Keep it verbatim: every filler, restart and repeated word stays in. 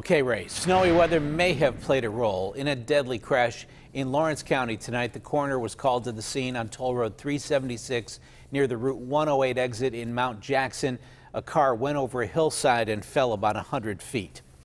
Okay, Ray, snowy weather may have played a role in a deadly crash in Lawrence County tonight. The coroner was called to the scene on Toll Road three seventy-six near the Route one oh eight exit in Mount Jackson. A car went over a hillside and fell about one hundred feet.